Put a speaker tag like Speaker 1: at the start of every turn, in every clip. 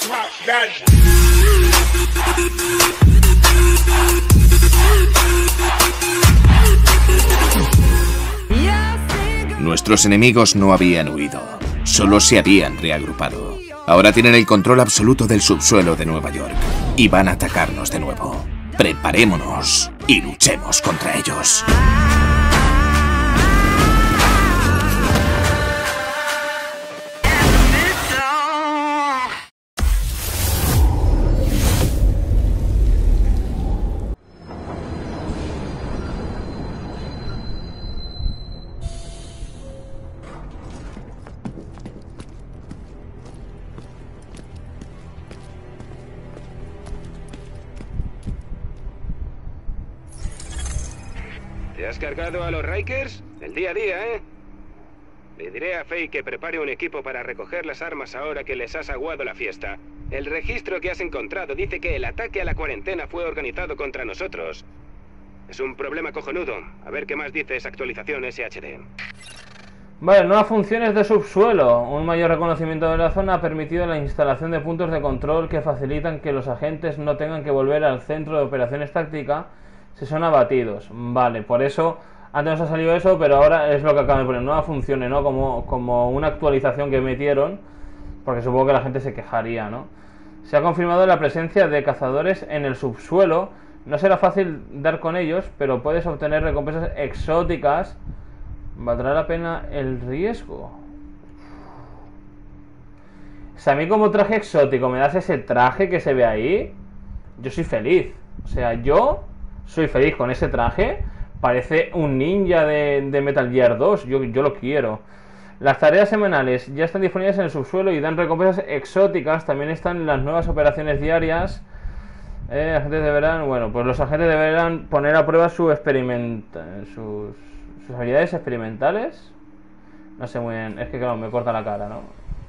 Speaker 1: Nuestros enemigos no habían huido, solo se habían reagrupado. Ahora tienen el control absoluto del subsuelo de Nueva York y van a atacarnos de nuevo. Preparémonos y luchemos contra ellos.
Speaker 2: ¿Te has cargado a los Rikers? El día a día, ¿eh? Le diré a Faye que prepare un equipo para recoger las armas ahora que les has aguado la fiesta. El registro que has encontrado dice que el ataque a la cuarentena fue organizado contra nosotros. Es un problema cojonudo. A ver qué más dice esa actualización SHD.
Speaker 3: Vale, nuevas funciones de subsuelo. Un mayor reconocimiento de la zona ha permitido la instalación de puntos de control que facilitan que los agentes no tengan que volver al centro de operaciones táctica si son abatidos. Vale, por eso antes nos ha salido eso, pero ahora es lo que acaban de poner, nuevas funciones, ¿no? Como una actualización que metieron, porque supongo que la gente se quejaría, ¿no? Se ha confirmado la presencia de cazadores en el subsuelo. No será fácil dar con ellos, pero puedes obtener recompensas exóticas. ¿Valdrá la pena el riesgo? Si a mí como traje exótico me das ese traje que se ve ahí, yo soy feliz. O sea, yo soy feliz con ese traje. Parece un ninja de Metal Gear 2. Yo lo quiero. Las tareas semanales ya están disponibles en el subsuelo y dan recompensas exóticas. También están las nuevas operaciones diarias. Agentes deberán, bueno, pues los agentes deberán poner a prueba sus habilidades experimentales. No sé muy bien, es que claro, me corta la cara, ¿no?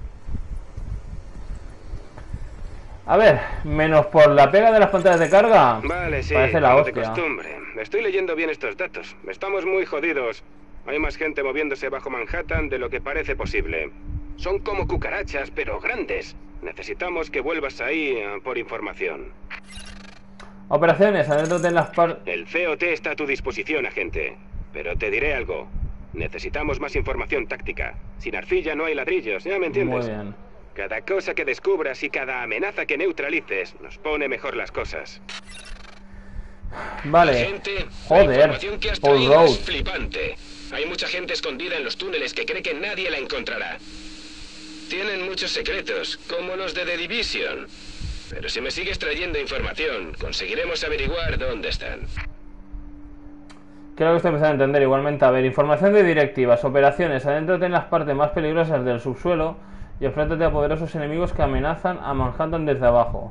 Speaker 3: A ver, menos por la pega de las pantallas de carga.
Speaker 2: Vale, sí,
Speaker 3: parece la hostia.
Speaker 2: de costumbre. Estoy leyendo bien estos datos. Estamos muy jodidos. Hay más gente moviéndose bajo Manhattan de lo que parece posible. Son como cucarachas, pero grandes. Necesitamos que vuelvas ahí por información.
Speaker 3: Operaciones, adéntrate en las
Speaker 2: El COT está a tu disposición, agente. Pero te diré algo. Necesitamos más información táctica. Sin arcilla no hay ladrillos, ¿ya me entiendes?
Speaker 3: Muy bien.
Speaker 2: Cada cosa que descubras y cada amenaza que neutralices nos pone mejor las cosas.
Speaker 3: Vale.
Speaker 2: Gente,
Speaker 3: joder,
Speaker 2: la información que has
Speaker 3: Paul
Speaker 2: traído
Speaker 3: Road.
Speaker 2: es flipante. Hay mucha gente escondida en los túneles que cree que nadie la encontrará. Tienen muchos secretos, como los de The Division. Pero si me sigues trayendo información, conseguiremos averiguar dónde están.
Speaker 3: Creo que estoy empezando a entender igualmente. A ver, información de directivas, operaciones, adéntrate en las partes más peligrosas del subsuelo y enfréntate a poderosos enemigos que amenazan a Manhattan desde abajo.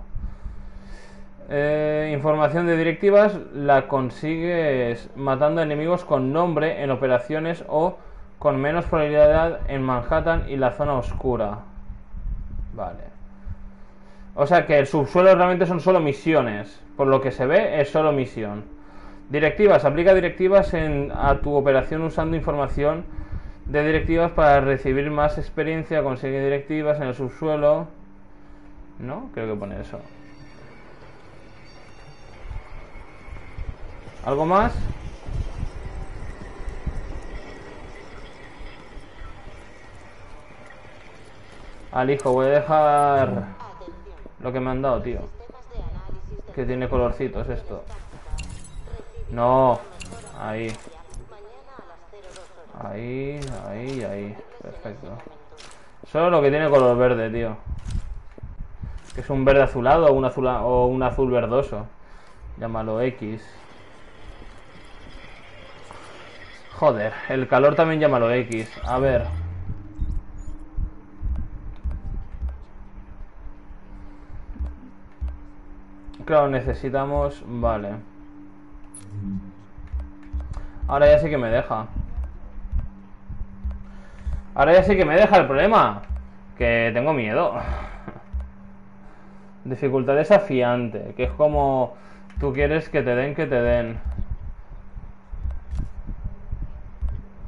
Speaker 3: Información de directivas la consigues matando a enemigos con nombre en operaciones o con menos probabilidad en Manhattan y la zona oscura. Vale. O sea que el subsuelo realmente son solo misiones. Por lo que se ve es solo misión. Directivas, aplica directivas a tu operación usando información de directivas para recibir más experiencia. Consigue directivas en el subsuelo. ¿No? Creo que pone eso. ¿Algo más? Al hijo, voy a dejar lo que me han dado, tío. Que tiene colorcitos esto. No, ahí. Ahí, ahí, ahí. Perfecto. Solo lo que tiene color verde, tío. Que es un verde azulado o un azul verdoso. Llámalo X. Joder, el calor también llámalo X. A ver. Claro, necesitamos... Vale. Ahora ya sí que me deja. Ahora ya sí que me deja el problema. Que tengo miedo. Dificultad desafiante. Que es como... Tú quieres que te den, que te den.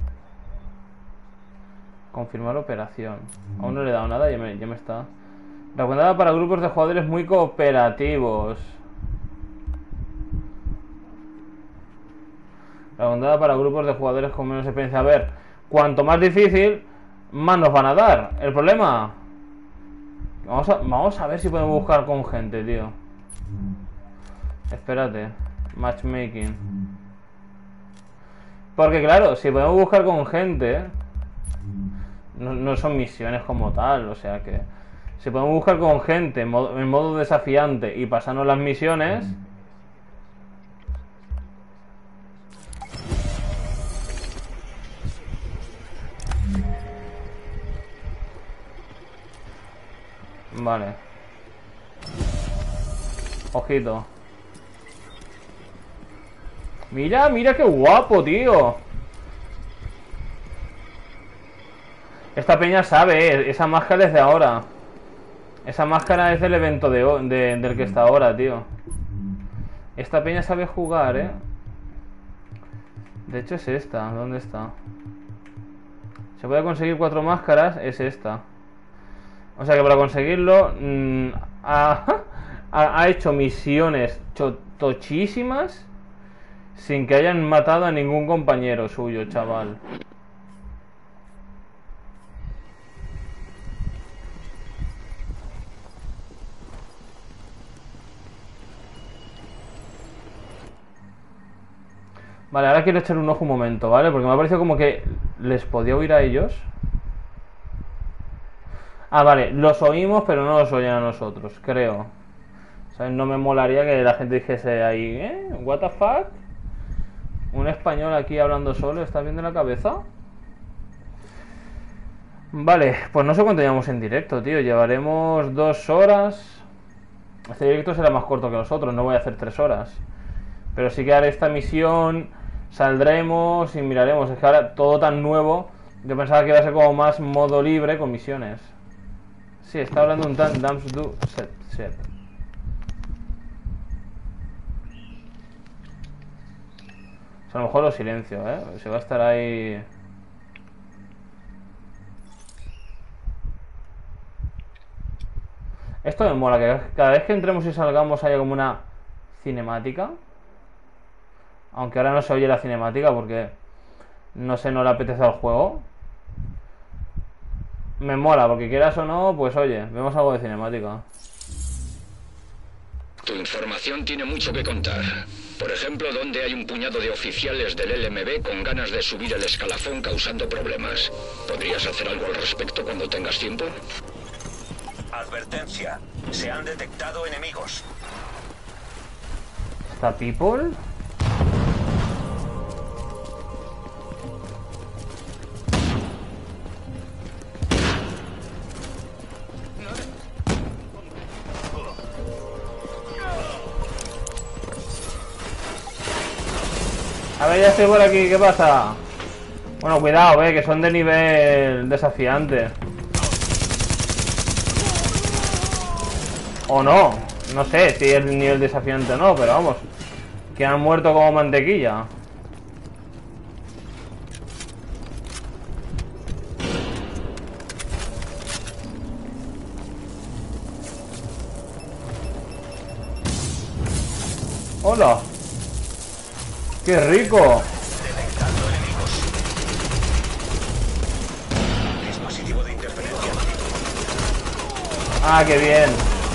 Speaker 3: Confirmar operación. Aún no le he dado nada y ya me está. Recomendada para grupos de jugadores muy cooperativos. Recomendada para grupos de jugadores con menos experiencia. A ver, cuanto más difícil, más nos van a dar. El problema... Vamos a ver si podemos buscar con gente, tío. Espérate. Matchmaking. Porque claro, si podemos buscar con gente... No son misiones como tal, o sea que... Si podemos buscar con gente en modo desafiante y pasarnos las misiones... Vale. Ojito. Mira, mira qué guapo, tío. Esta peña sabe, esa máscara es de ahora. Esa máscara es del evento del que está ahora, tío. Esta peña sabe jugar, De hecho es esta, ¿dónde está? Se puede conseguir 4 máscaras, es esta. O sea que para conseguirlo ha hecho misiones tochísimas sin que hayan matado a ningún compañero suyo, chaval. Vale, ahora quiero echar un ojo un momento, ¿vale? Porque me ha parecido como que les podía oír a ellos. Ah, vale, los oímos, pero no los oyen a nosotros, creo. O sea, no me molaría que la gente dijese ahí, what the fuck? Un español aquí hablando solo, ¿estás bien de la cabeza? Vale, pues no sé cuánto llevamos en directo, tío. Llevaremos 2 horas. Este directo será más corto que los otros, no voy a hacer 3 horas. Pero sí que haré esta misión, saldremos y miraremos. Es que ahora todo tan nuevo, yo pensaba que iba a ser como más modo libre con misiones. Sí, está hablando un tan Dams do set. O sea, a lo mejor lo silencio, se va a estar ahí. Esto me mola, que cada vez que entremos y salgamos haya como una cinemática. Aunque ahora no se oye la cinemática porque no sé, no le apetece al juego. Me mola, porque quieras o no, pues oye, vemos algo de cinemática.
Speaker 4: Tu información tiene mucho que contar. Por ejemplo, donde hay un puñado de oficiales del LMB con ganas de subir el escalafón causando problemas. ¿Podrías hacer algo al respecto cuando tengas tiempo?
Speaker 5: Advertencia. Se han detectado enemigos.
Speaker 3: ¿Está people? A ver, ya estoy por aquí, ¿qué pasa? Bueno, cuidado, que son de nivel desafiante. O no, no sé si es de nivel desafiante o no, pero vamos, que han muerto como mantequilla. ¡Hola! ¡Qué rico!
Speaker 5: Detectando enemigos. Dispositivo de interferencia.
Speaker 3: ¡Ah, qué bien!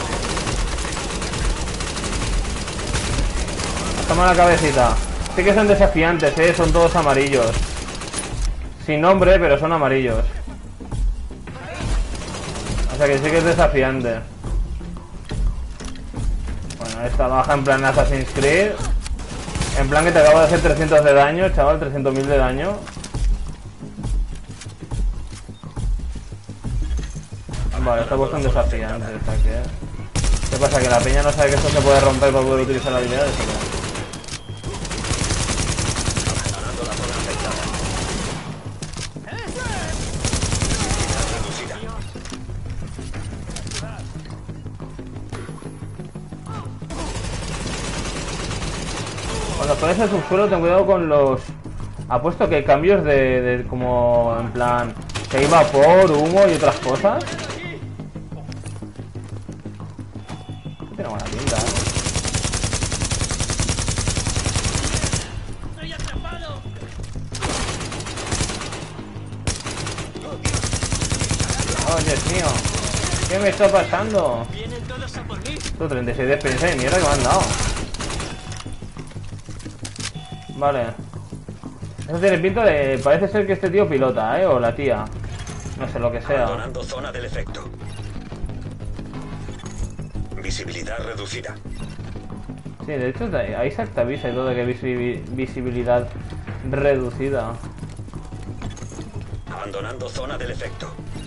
Speaker 3: Toma la cabecita. Sí que son desafiantes, son todos amarillos. Sin nombre, pero son amarillos. O sea que sí que es desafiante. Bueno, esta baja en plan Assassin's Creed. En plan que te acabo de hacer 300 de daño, chaval, 300.000 de daño. Vale, está puesto en desafiante. ¿Qué pasa? ¿Que la peña no sabe que esto se puede romper para poder utilizar la habilidad?
Speaker 5: Abandonando la zona afectada.
Speaker 3: Cuando pones el subsuelo, ten cuidado con los... Apuesto que hay cambios de como en plan... Que hay vapor, humo y otras cosas. tiene buena pinta, ¿eh?
Speaker 6: ¡Estoy atrapado!
Speaker 3: Oh, Dios mío. ¿Qué me está pasando?
Speaker 6: Vienen todos a por mí.
Speaker 3: Esto 36 de experiencia de mierda que me han dado. Vale. Eso tiene pinta de... Parece ser que este tío pilota, ¿eh? O la tía. No sé lo que sea.
Speaker 5: Abandonando zona del efecto. Visibilidad reducida.
Speaker 3: Sí, de hecho ahí se avisa y todo de que visibilidad reducida.
Speaker 5: Abandonando zona del efecto.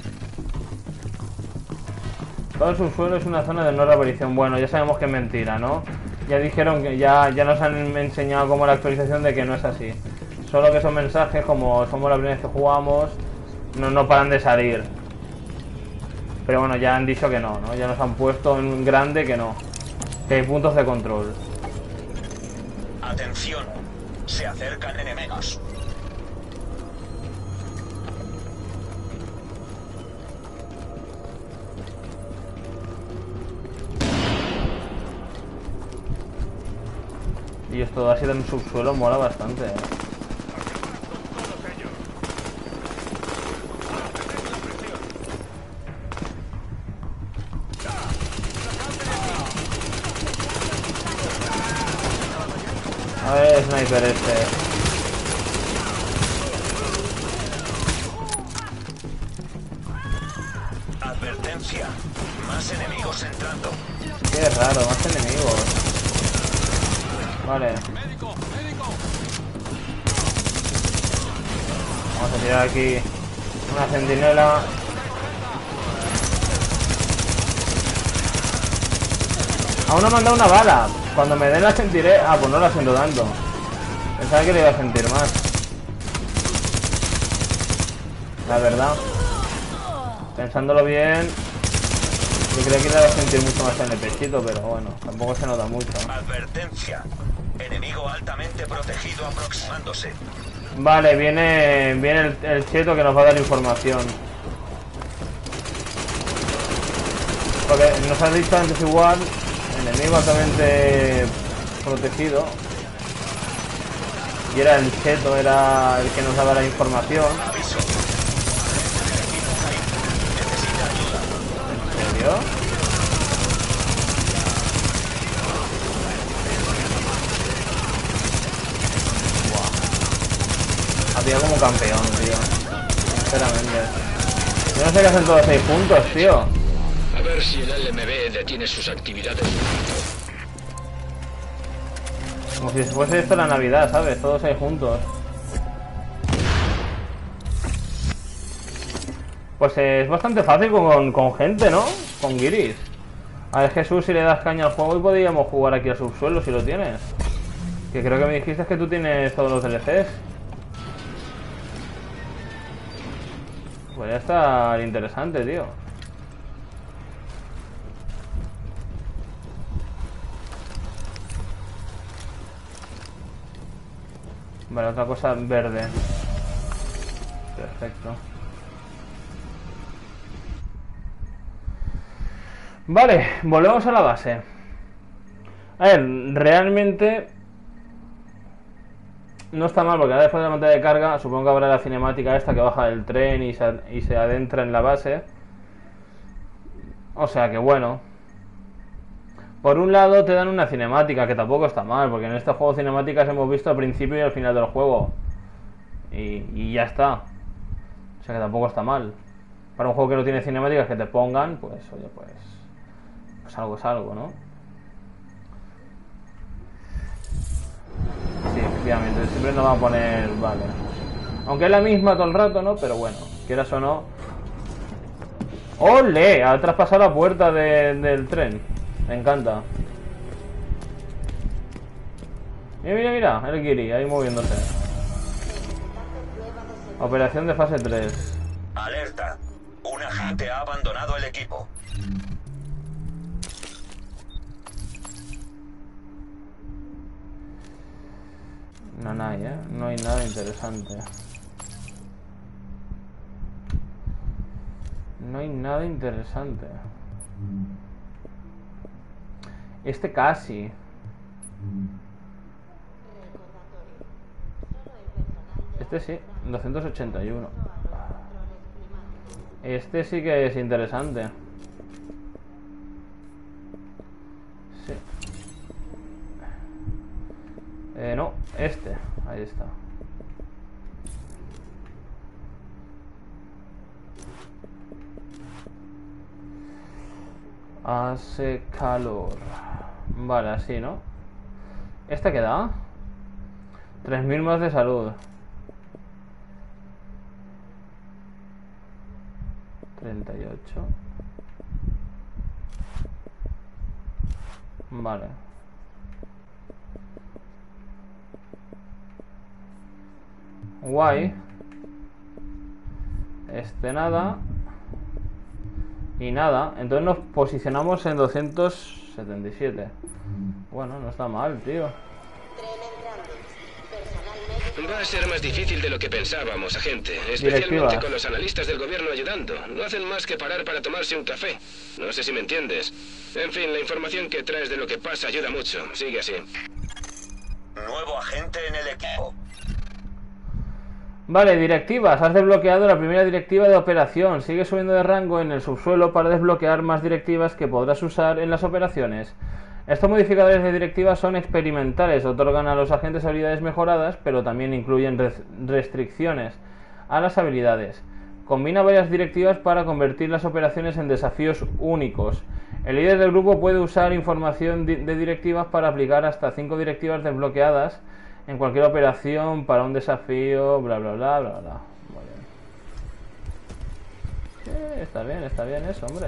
Speaker 3: Todo el subsuelo es una zona de no reaparición. Bueno, ya sabemos que es mentira, ¿no? Ya dijeron que ya nos han enseñado como la actualización de que no es así. Solo que esos mensajes, como somos la primera vez que jugamos, no paran de salir. Pero bueno, ya han dicho que no, ¿no? Ya nos han puesto en grande que no. Que hay puntos de control.
Speaker 5: Atención. Se acercan enemigos.
Speaker 3: Y esto así en subsuelo mola bastante, ¿eh? A ver, sniper este.
Speaker 5: Advertencia. Más enemigos entrando.
Speaker 3: Qué raro, más enemigos. Vale. Vamos a tirar aquí una centinela. Aún no me han dado una bala. Cuando me den la sentiré... Ah, pues no la siento tanto. Pensaba que le iba a sentir más. La verdad. Pensándolo bien... Yo creía que le iba a sentir mucho más en el pechito, pero bueno, tampoco se nota mucho.
Speaker 5: Advertencia. Enemigo altamente protegido aproximándose.
Speaker 3: Vale, viene el cheto que nos va a dar información. Porque nos has dicho antes igual... Enemigo altamente protegido. Y era el cheto, era el que nos daba la información.
Speaker 5: Aviso.
Speaker 3: ¿En serio? Buah. Había como campeón, tío. Sinceramente. Yo no sé qué hacen todos 6 puntos, tío.
Speaker 4: A ver si el LMB detiene sus actividades.
Speaker 3: Como si fuese esto la Navidad, ¿sabes? Todos ahí juntos. Pues es bastante fácil con gente, ¿no? Con guiris. A ver, Jesús, si le das caña al juego y podríamos jugar aquí al subsuelo si lo tienes. Que creo que me dijiste que tú tienes todos los DLCs. Podría estar interesante, tío. Vale, otra cosa verde. Perfecto. Vale, volvemos a la base. A ver, realmente no está mal porque ahora después de la pantalla de carga supongo que habrá la cinemática esta que baja del tren y se adentra en la base. O sea que bueno. Por un lado te dan una cinemática, que tampoco está mal, porque en este juego cinemáticas hemos visto al principio y al final del juego. Y ya está. O sea que tampoco está mal. Para un juego que no tiene cinemáticas que te pongan, pues oye, pues algo es algo, ¿no? Sí, efectivamente, siempre nos va a poner... Vale. Aunque es la misma todo el rato, ¿no? Pero bueno, quieras o no... ¡Ole! Ha traspasado la puerta del tren. Me encanta. Mira, mira, mira, el Kiri ahí moviéndose. Operación de fase 3.
Speaker 5: Alerta. Un agente ha abandonado el equipo.
Speaker 3: No hay, ¿eh? No hay nada interesante. No hay nada interesante. Este casi. Este sí, 281. Este sí que es interesante. Sí. No, este. Ahí está. Hace calor. Vale, así, ¿no? ¿Esta qué da? 3000 más de salud. 38. Vale. Guay. Este nada. Y nada. Entonces nos posicionamos en 277. Bueno, no está mal, tío.
Speaker 2: Va a ser más difícil de lo que pensábamos, agente. Especialmente
Speaker 3: Directivas.
Speaker 2: con los analistas del gobierno ayudando. No hacen más que parar para tomarse un café. No sé si me entiendes. En fin, la información que traes de lo que pasa ayuda mucho. Sigue así.
Speaker 5: Nuevo agente en el equipo.
Speaker 3: Vale, directivas. Has desbloqueado la primera directiva de operación. Sigue subiendo de rango en el subsuelo para desbloquear más directivas que podrás usar en las operaciones. Estos modificadores de directivas son experimentales, otorgan a los agentes habilidades mejoradas, pero también incluyen restricciones a las habilidades. Combina varias directivas para convertir las operaciones en desafíos únicos. El líder del grupo puede usar información de directivas para aplicar hasta 5 directivas desbloqueadas en cualquier operación para un desafío, bla bla bla bla bla. Muy bien. Está bien eso, hombre.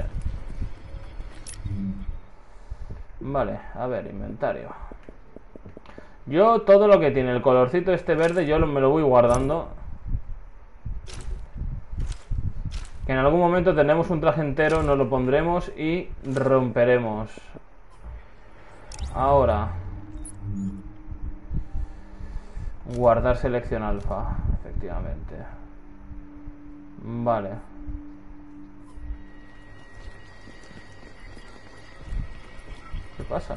Speaker 3: Vale, a ver, inventario. Yo todo lo que tiene el colorcito este verde yo me lo voy guardando. Que en algún momento tenemos un traje entero, nos lo pondremos y romperemos. Ahora. Guardar selección alfa, efectivamente. Vale. ¿Qué pasa?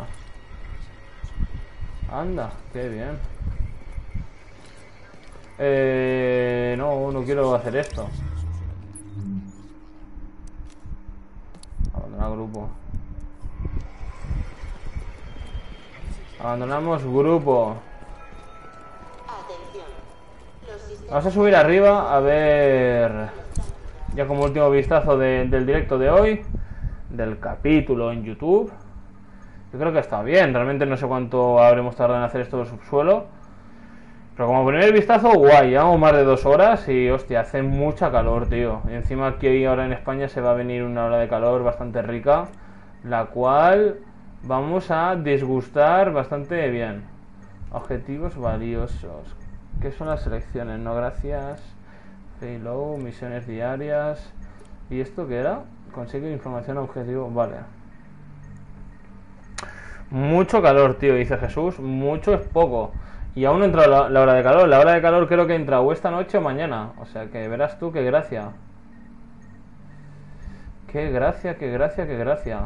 Speaker 3: Anda, qué bien. No quiero hacer esto. Abandonar grupo. Abandonamos grupo. Vamos a subir arriba a ver. Ya como último vistazo del directo de hoy. Del capítulo en YouTube. Yo creo que está bien, realmente no sé cuánto habremos tardado en hacer esto del subsuelo. Pero como primer vistazo, guay, llevamos más de 2 horas y hostia, hace mucha calor, tío. Y encima aquí ahora en España se va a venir una ola de calor bastante rica, la cual vamos a disgustar bastante bien. Objetivos valiosos. ¿Qué son las selecciones? No, gracias. Payload, misiones diarias. ¿Y esto qué era? Consigue información objetivo, vale. Mucho calor, tío, dice Jesús. Mucho es poco. Y aún no entra la hora de calor. La hora de calor creo que entra o esta noche o mañana. O sea que verás tú, qué gracia. Qué gracia, qué gracia, qué gracia.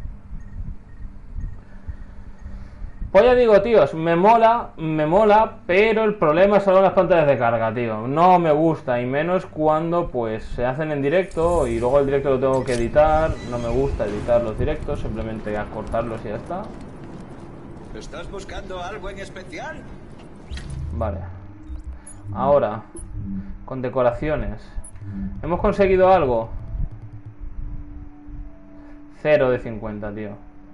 Speaker 3: Pues ya digo, tíos, me mola, pero el problema son las pantallas de carga, tío. No me gusta, y menos cuando pues se hacen en directo y luego el directo lo tengo que editar. No me gusta editar los directos, simplemente acortarlos y ya está.
Speaker 5: ¿Estás buscando algo en especial?
Speaker 3: Vale. Ahora, con decoraciones. ¿Hemos conseguido algo? 0 de 50, tío.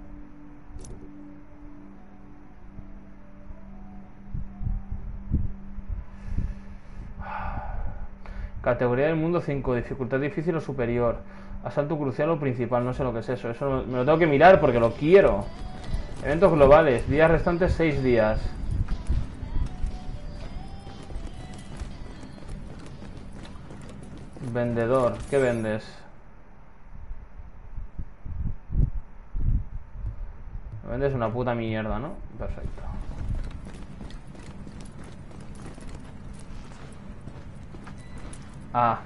Speaker 3: Categoría del mundo 5, dificultad difícil o superior. Asalto crucial o principal, no sé lo que es eso. Eso me lo tengo que mirar porque lo quiero. Eventos globales, días restantes 6 días. Vendedor, ¿qué vendes? Vendes una puta mierda, ¿no? Perfecto. Ah.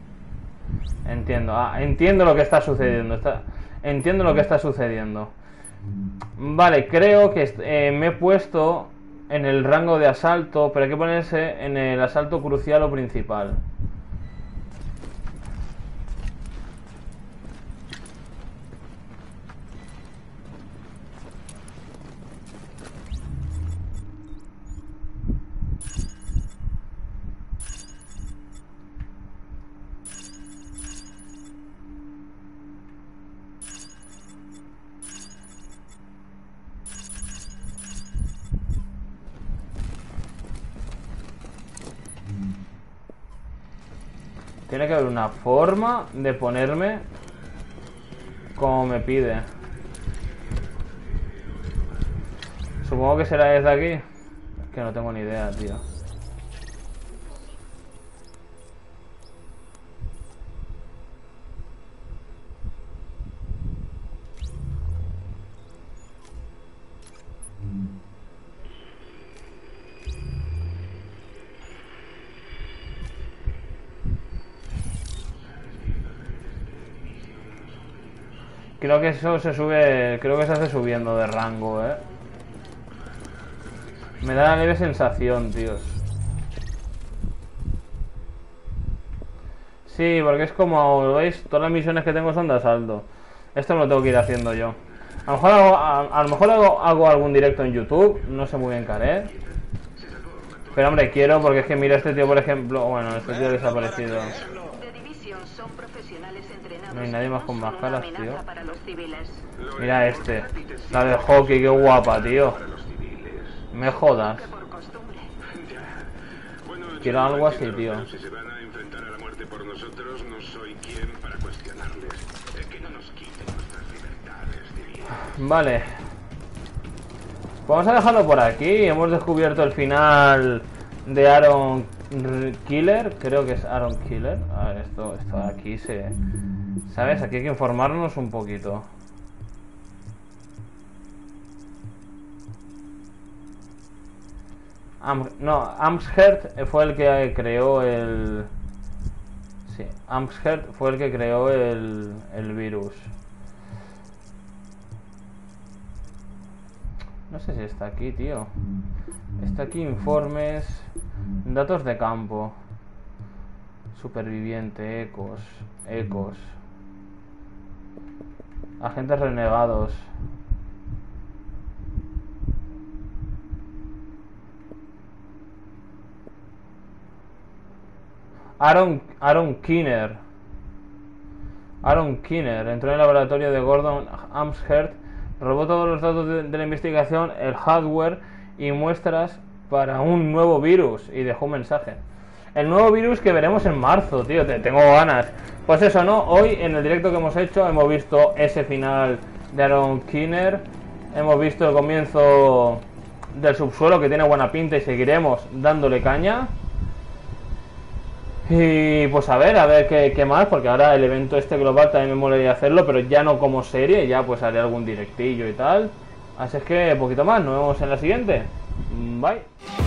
Speaker 3: Entiendo. Ah, entiendo lo que está sucediendo. Entiendo lo que está sucediendo. Vale, creo que me he puesto en el rango de asalto, pero hay que ponerse en el asalto crucial o principal. Tiene que haber una forma de ponerme como me pide. Supongo que será desde aquí. Es que no tengo ni idea, tío. Creo que eso se sube, creo que se hace subiendo de rango, Me da la leve sensación, tíos. Sí, porque es como, ¿lo veis? Todas las misiones que tengo son de asalto. Esto me lo tengo que ir haciendo yo. A lo mejor hago algún directo en YouTube, no sé muy bien qué haré. Pero hombre, quiero, porque es que mira este tío, por ejemplo. Bueno, este tío ha desaparecido. No hay nadie más con máscaras, tío. Mira este. La de hockey, qué guapa, tío. Me jodas. Quiero algo así, tío. Vale. Vamos a dejarlo por aquí. Hemos descubierto el final de Aaron Killer. Creo que es Aaron Killer. A ver, esto de aquí se... ¿Sabes? Aquí hay que informarnos un poquito. No, Amherst fue el que creó el... Sí, Amherst fue el que creó el virus. No sé si está aquí, tío. Está aquí informes, datos de campo, superviviente, ecos, agentes renegados. Aaron Keener entró en el laboratorio de Gordon Amherst, robó todos los datos de la investigación, el hardware y muestras para un nuevo virus y dejó un mensaje. El nuevo virus que veremos en marzo, tío, tengo ganas. Pues eso, ¿no? Hoy en el directo que hemos hecho hemos visto ese final de Aaron Keener, hemos visto el comienzo del subsuelo, que tiene buena pinta, y seguiremos dándole caña. Y pues a ver qué más, porque ahora el evento este global también me molaría hacerlo, pero ya no como serie, ya pues haré algún directillo y tal. Así es que poquito más, nos vemos en la siguiente. Bye.